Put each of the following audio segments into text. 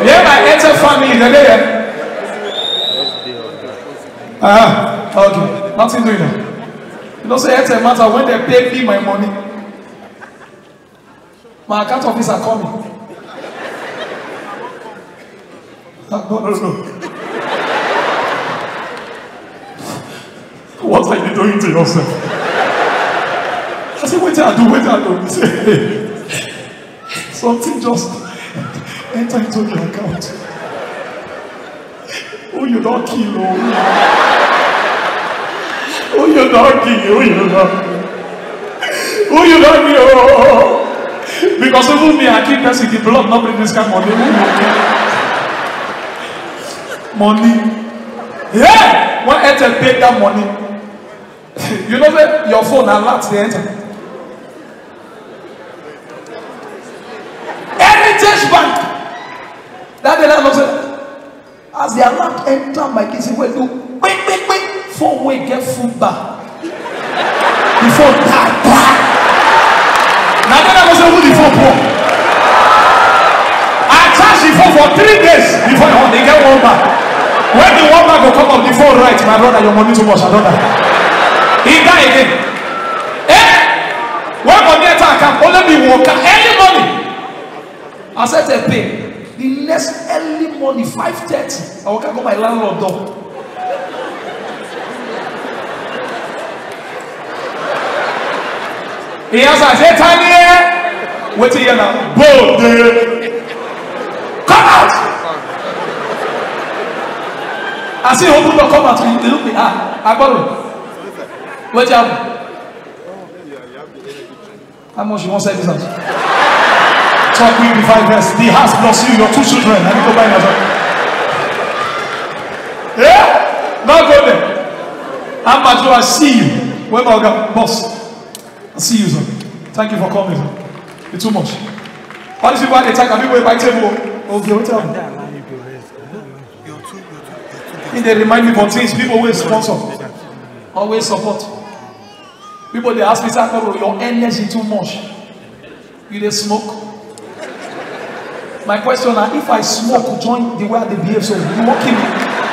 Yeah, my Airtel family, they're there. Okay. Nothing doing that. You don't say Airtel matter when they pay me my money. My account officer call me. No. What are you doing to yourself? I said, wait till I do. He said, hey, something just enter into the account. Oh, you don't kill. Oh, you don't kill. Because even me, I keep pressing the blood, not bring this kind of money. Yeah! When Airtel paid that money, you know that your phone alerts the enter. Heritage Bank. That day, as the alert enter my kids, we do quick. Phone we get full back. The phone back. Now then I was able to phone poor. I charge the phone for 3 days before they get one back. When the one back will come up, the phone right, my brother, your money too much, I don't know. He died again. When money attack can only be worker early morning. I said to pay. The next early morning, 5:30, I will go my landlord door. He has a time here. Wait till you now. Boom. Come out. I see open door come out. They look me. I got it. Wait till how much you want to say this house? Talk with me 5 verse. The house plus you, your 2 children. I need to buy myself. Yeah? Now go there. How much do I see you? Where my boss? I see you, sir. Thank you for coming, sir. It's too much. All these people at the time, can people buy table? Okay, what's up? They remind me of things. People always sponsor. Always support. People, they ask me, sir, your energy too much. You they smoke? My question is, if I smoke, join the way they behave, so you won't kill me.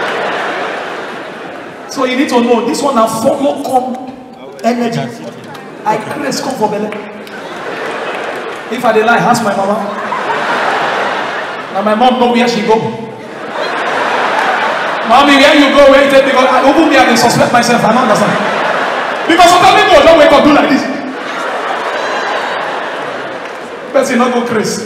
So you need to know, this one has follow come energy. I grace come for belly. If I did lie, ask my mama. Now my mom know where she go. Mommy, where you go? Where you take? Because I open me and suspect myself. I don't understand. Because sometimes people don't wake up do like this. Person not go crazy.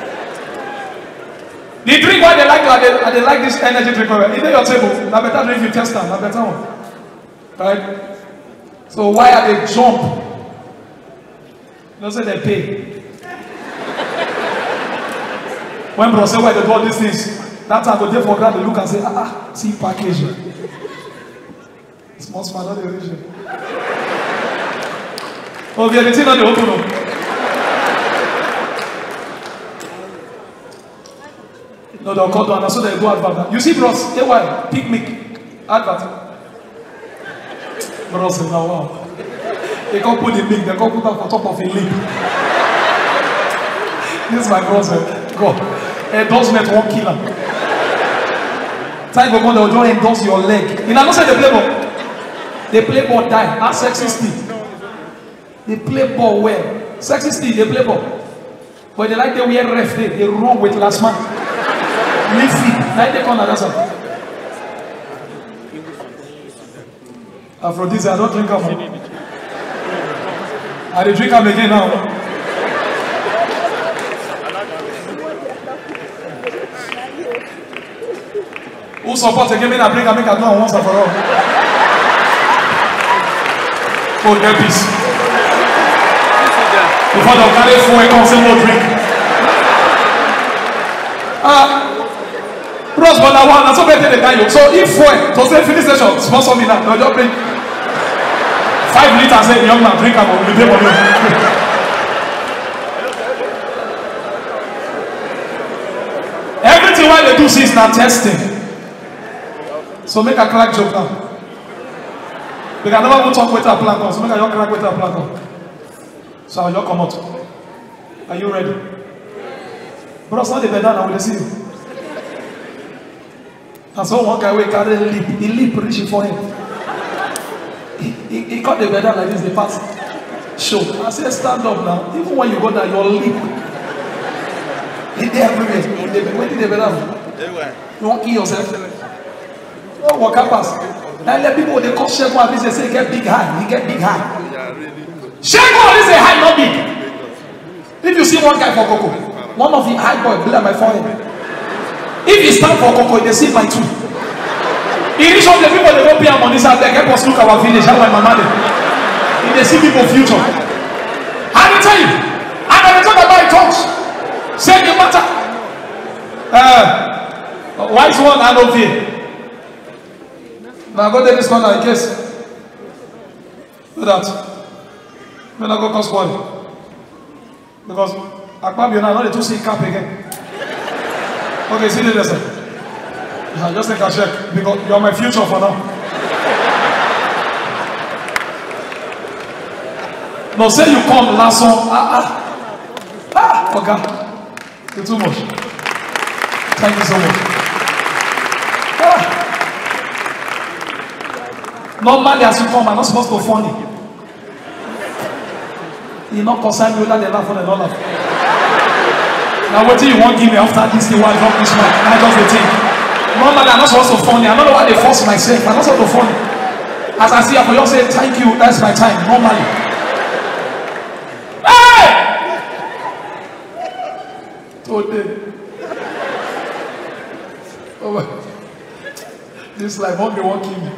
The drink why they like this energy drink. Is it your table? Now better drink you test them. Now better one. Right? So why are they jump? Don't say they pay. When bro say why they do all these things, that time go there for grab, they look and say, see package. Small smart, not the original. Oh, the other thing not the open up. No, they'll cut down, so they do advert. You see, bros, why? Picnic, advert. Bros, now wow. They can't put the link, they can't put that on top of a link. This is my bros, go. Endorsement won't kill him. Time go on, they'll just endorse your leg. You know, don't say the play ball. They play ball die. That's sexy still. They play ball well. Sexy still, they play ball. But they like they wear ref, they run with last man. Leave feet. Like they come and that's all. Aphrodisiac, I don't drink them. I drink them again now. Who supports again? I bring a make a do once and for all. Oh, get peace. Before the carry phone, come say no drink. Bros, but I want so better than you. So if to say finish station, sponsor me now. No, just bring 5 liters. Say young man, drink and we'll pay money. Everything why they do is now testing. So make a crack joke now. Because I never want to talk with a plan, so make a young crack with a plan. So I'll come out. Are you ready? Bro, it's not the better now, we'll see you. I saw one guy who carried a leap. He leap reaching for him. He got the weather like this, the past show. I said, stand up now. Even when you go down, your leap. He did everywhere. When did they better? You won't kill yourself. Oh, walk up past. Now let people, they call Sheko and they say, get big high. He get big high. Sheko, they say high, not big. If you see one guy for Coco, one of the high boy below my forehead. If he stand for Coco, they see my two. He reach out the people, they don't pay money, so they help us look our village, how my mama did. If they see people future. I will tell you, I'm going to talk about tongues. Say the matter. Wise one and of here. Now go to this corner in case. Do that. When I go cause one. Because Akpab, you know, I know they to see cap again. Okay, see you later. Just take a check because you are my future for now. No, say you come last song. Okay. You're too much. Thank you so much. Normally, as you come, I'm not supposed to be funny. You're not concerned with that, they laugh or they don't laugh. Now, what do you want to give me after this? The one drop this man. I just the thing. Normally, I'm not supposed to be funny. I don't know why they force myself. I'm not supposed to be funny. As I see, I will say, thank you, that's my time. Normally. Hey! Today. Oh, this life, what they want to kill me.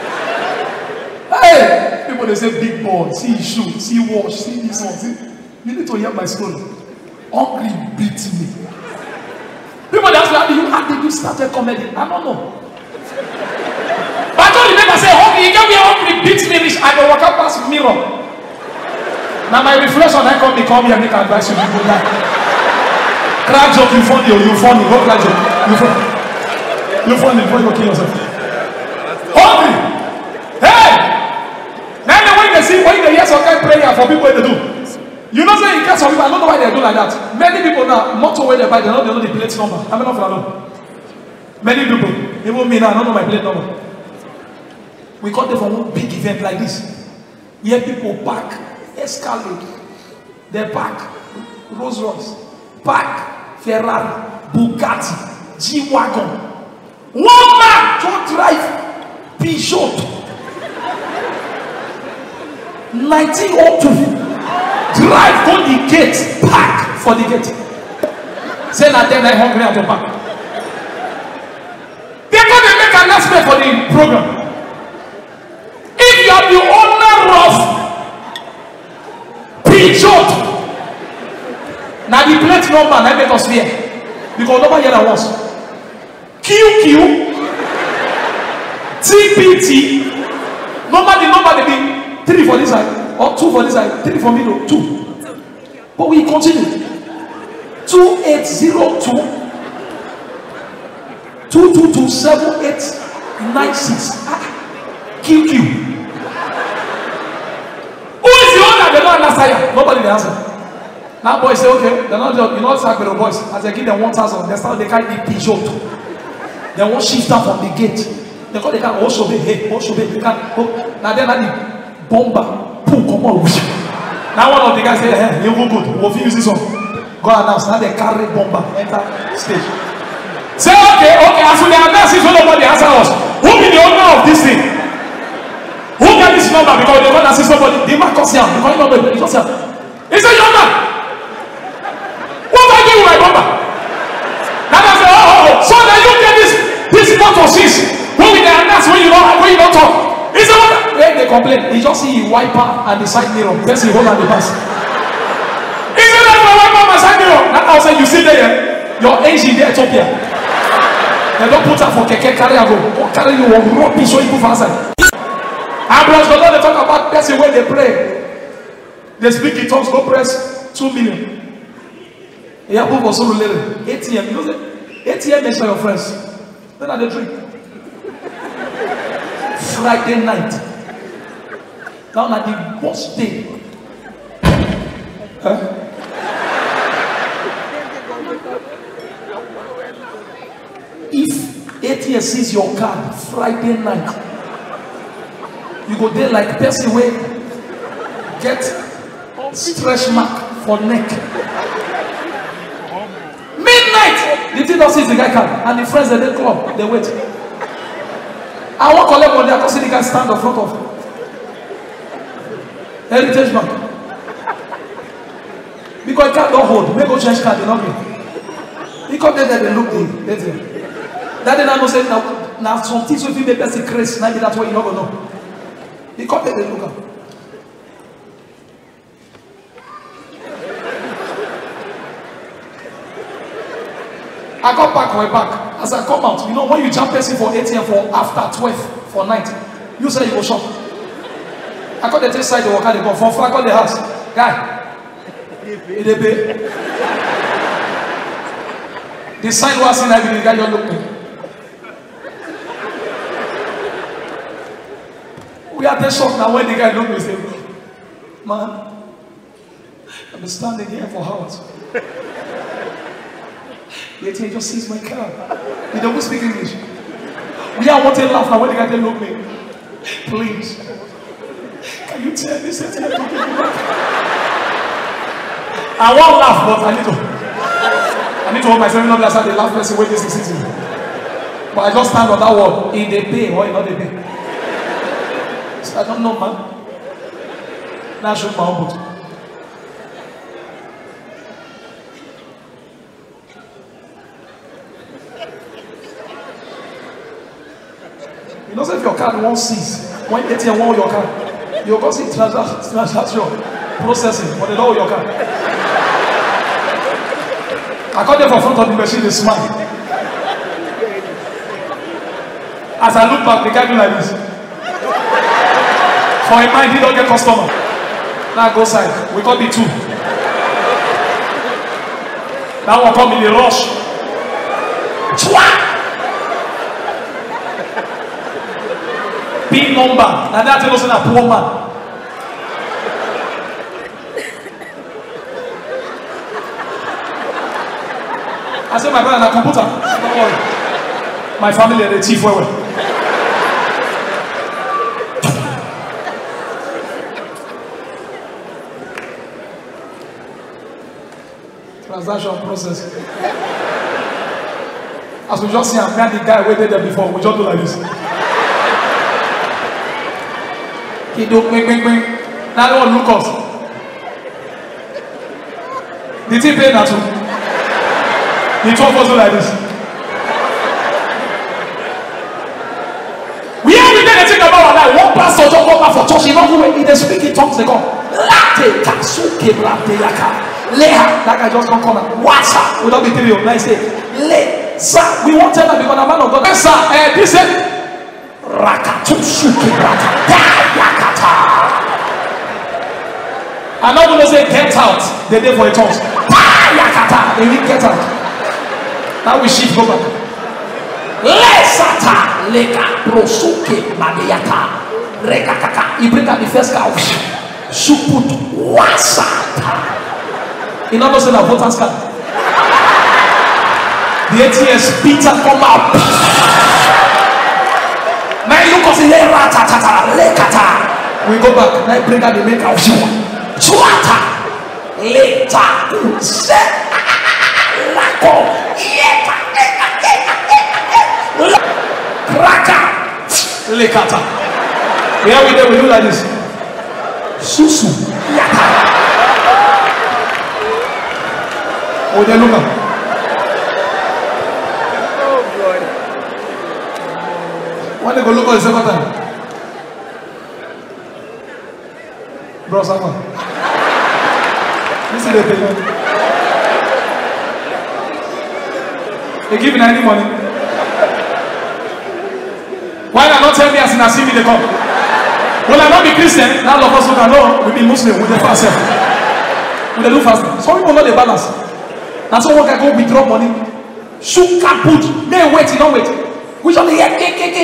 Hey! People, they say, big boy, see shoot, see wash, see this one. See? You need to hear my story. Hungry beat me. People ask me, how did you start a comedy? I don't know. But I told the neighbor, say, hungry, you get me hungry, beat me, rich. I go walk up past mirror. Now my reflection, I come here, make advice you people die. Crack joke, you funny, or you funny, go crack joke. You funny. You funny, before you kill yourself. Hungry. Hey! Now when they hear some kind of prayer for people to do. You know, say in case of people, I don't know why they do like that. Many people now, not where they buy, they know the plate number. I'm not for alone. Many people, even me now, I don't know my plate number. We got them from one big event like this. Here people pack, Escalade, they pack Rolls Royce, pack Ferrari, Bugatti, G-Wagon. One man to drive Peugeot 1902. Drive, go the gate, park for the gate. Say that then I'm hungry at the back. They're going to make an announcement for the program. If you are the owner of Peugeot, now the plate number, I make us fear. Because nobody here that was. QQ, TPT, the number they be 3 for this side. Or 2 for this side, 3 for me, no, 2. But we continue. 2802 2227896. QQ. Who is the owner? They don't answer. Nobody they answer. Now boys say, okay, they're not just, you know, Sagbero boys. As they give them 1,000, they start, they can't be Peugeot. They won't shift out from the gate. They call the car Oshobe. Hey, Oshobe. They can't. Now they're not the bomber. Come on. Now one of the guys say, hey, you go good. We'll use this one. Go announce. Now they carry bomber. Enter stage. Say, okay. As we announce this, nobody answer us. Who be the owner of this thing? Who get this number? Because they want to see somebody. They might cause him. Because you know, he said, your man. What are you doing with my bomber? Now they say, so now you get this motor six. Who will they announce when you don't talk? He said, what? When they complain, he just see the wiper and the side mirror. Then he hold on the pass. He said, that's my wiper and my side mirror. Now I said, you see there, your engine there, Ethiopia. They don't put up for keke carry and go. Or carry you one rubbish so you put for outside. And plus, the Lord, they talk about person when they pray. They speak in tongues, go press 2 million. Yeah, who was so related? ATM, you know that? ATM makes for your friends. Then are they drink. Friday night. Now at the worst day. If ATM sees your card Friday night. You go there like person way get stretch mark for neck. Midnight, the thing does see the guy card and the friends at the club, they wait. I want to collect money, I can see the guy stand in front of Heritage Bank. Because card don't hold, make go change card, they not pay. He come there, they look good. That day I know say now some things will be make person crazy. Maybe that's why you not gonna know. He come there, they look up. I got back my back. As I come out, you know when you jump person for ATM for after 12 for night, you say you go shop. I got the three side the worker they go from far, I got the house. Guy. The sign was in the guy you look me. We are the shock now when the guy look me say, man, I've been standing here for hours. The ATM just sees my car. He don't speak English. We are wanting to laugh now when the guy they look me. Please, can you tell this ATM to give me back? I won't laugh, but I need to hold myself up as the last person when this is easy. But I just stand on that word. In the pay or in not the pay. So I don't know, man. Now I shoot my own boot. You know, if your card won't cease, when ATM won't your card, you'll go see transaction processing, but they don't hold your card. I got there for front of the machine, they smile. As I look back, the guy do like this. For a mind, he don't get customer. Now I go side. We got the two. Now one come in the rush. Big number. And that's also a poor man. I said, my brother, na computer. Don't worry. My family are the chief. Well. Transaction process. As we just see, I met the guy waited there before. We just do like this. He do bing. Now they won't look us. Did he pay that too? The 12 also like this. We are really think about our life. One pastor just come back for church. He not go in the speaking tongues. They come. Latte kasuke latte yaka. Leha. That guy just come out. Wasa. We don't be telling you. Nice day. Le. Sir, we won't tell them because the man of God. Sir, this is Rakatusuke rata. Yakata. I'm not going to say get out. They did for a tongues. Yakata. They will get out. Now we shift go back. Lesata leka prosuke maniata rekakaka. He bring out the first cow. Suput wasata. In other words, the voters card. The ATS Peter come out. Now you look at the ratata lekata. We go back. Now bring out the main cow. Chuata leta se lako. Kraka lekata. Here we do like this. Susu yata. Oh, they look up. Oh God. When they go look at the second time, bro, someone. This is the thing. They give me any money. Why not tell me as in a see me they come? Will I not be Christian? Now all of us look at no, we be Muslim with the fast. We do fasting. Some people know the balance. And so one can go withdraw money. Shoot can put. May wait, you don't wait. Which one the head?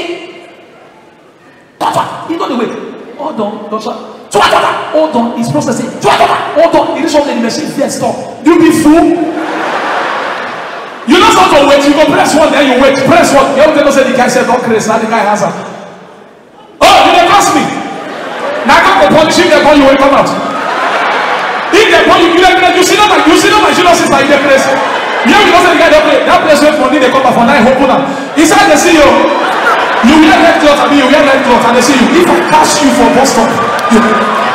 You know the wait. Hold on, hold on, it's processing. Hold on, it is on the machine. Yes, stop. You be fool. You know how to wait. You go press one, then you wait. Press one. You don't say the guy said, don't crazy. Now the guy has her. Oh, you didn't ask me. Now I can't punish you. They call you, will come out. If they call you, you see not my junior sister in the place. You know, say the guy they play. That place wait for me, they come back for 9 open up. Inside they see you. You wear red cloth, I mean you wear red cloth, and they see you. If I catch you for Boston, you